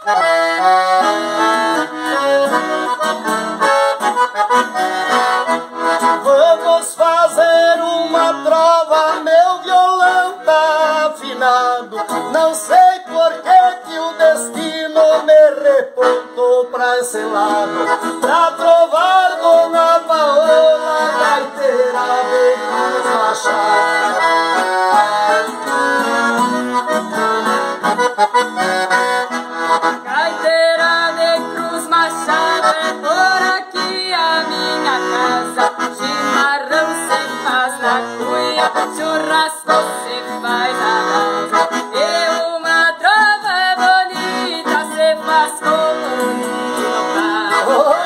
Vamos fazer uma trova, meu violão tá afinado. Não sei por que o destino me repontou pra esse lado, pra trovar Dona Paola, gaiteira de Cruz Machado. Gaiteira de Cruz Machado, é por aqui a minha casa. Chimarrão se faz na cuia, churrasco se faz na brasa. E uma trova bonita se faz como um menino faz.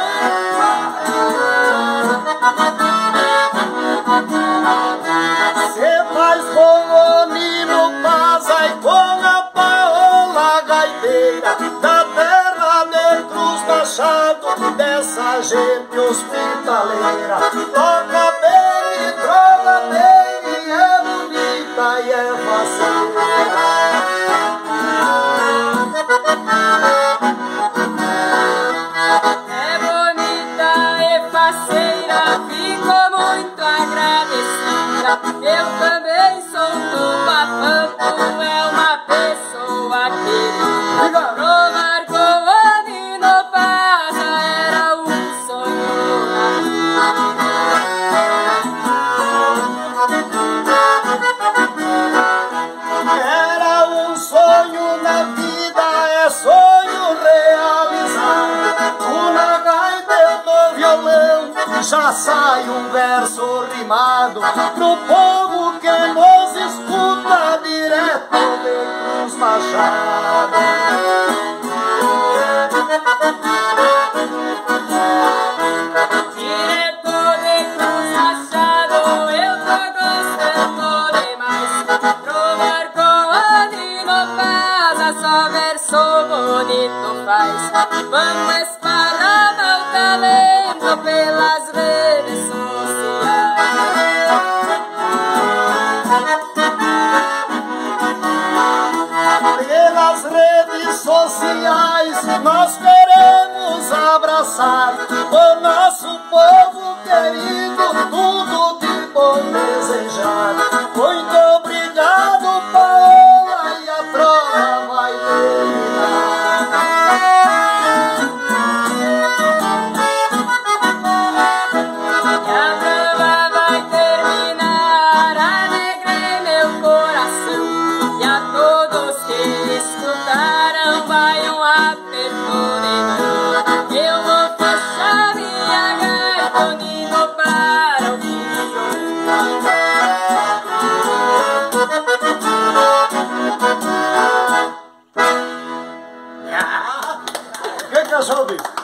Se faz como o Nino Pasa e com a Paola, gaiteira da terra de Cruz Machado, dessa gente hospitaleira. Toca bem e trova bem, e é bonita e é faceira. É bonita e faceira, fico muito agradecida. Eu também sou do Papanto, é uma pessoa querida. Provar com o Nino Pasa era um sonho na vida. Era um sonho na vida, é sonho realizado. Na gaita do violão já sai um verso rimado pro povo que nos escuta direto de Cruz Machado. Direto de Cruz Machado, eu tô gostando demais. Provar com o Nino Pasa, só verso bonito faz. Vamos esparramar o talento pelas redes sociais. Pelas redes sociais nós queremos abraçar o nosso povo querido, tudo de bom desejar. Muito obrigado, Paola, e a trova vai terminar. E a trova vai terminar, alegrei meu coração. E a todos que escutaram vai um aperto de mão. Eu vou fechar minha gaita, o Nino para o violão. Que achou, bicho?